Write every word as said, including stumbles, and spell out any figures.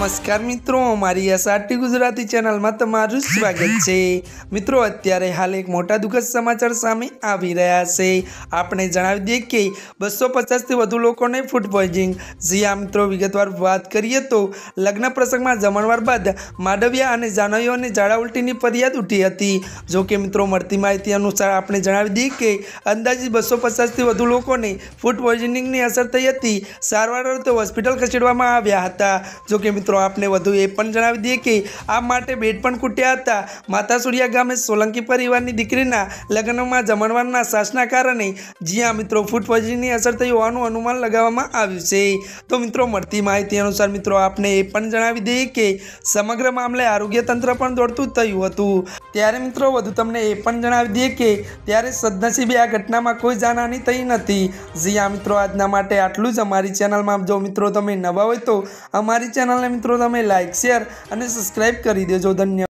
नमस्कार मित्रों, अमारी एसआरटी गुजराती चैनल में तमारुं स्वागत है। मित्रों, अत्यारे हाल एक मोटा दुखद समाचार सामे आवी रह्या छे। आपणे जणावी दीए के बसो पचास थी वधु लोकोने फूड पॉइजनिंग। जी आ मित्रों, विगतवार बात करीए तो लग्न प्रसंगमां जमणवार बाद माडविया अने जाणवियोने झाड़ा उल्टीनी फरियाद उठी हती। जो के मित्रों, मळती माहिती अनुसार आपणे जणावी दीए के अंदाजे बसो पचास थी वधु लोकोने फूड पॉइजनिंगनी असर थई हती। सारवार अर्थे होस्पिटल खसेडवामां आव्या हता। जो के मित्रों, आपने वधु ए पण जणावी दीए के आ माटे बेड पण कूट्या हता। मातासुरिया गामे सोलंकी परिवारनी दीकरीना लग्नमां जमणवाરના सासना कारणे जी आ मित्रों फूड पॉइजनिंगनी असर थई होવાનું अनुमान लगाववामां આવ્યું છે। तो मित्रों, મળતી માહિતી અનુસાર मित्रों आपने ए पण जणावी दઈએ કે સમગ્ર મામલે આરોગ્ય તંત્ર પણ દોડતું થયું હતું। ત્યારે मित्रों વધુ તમને એ પણ જણાવી દઈએ કે ત્યારે સદનસીબે આ ઘટનામાં કોઈ જાનહાની થઈ નથી। जी आ मित्रों, આજના માટે આટલું જ। અમારી ચેનલમાં જો मित्रों તમે નવા હોય તો અમારી ચેનલને मित्रों તમે लाइक शेर और सब्सक्राइब कर दीजो। धन्यवाद।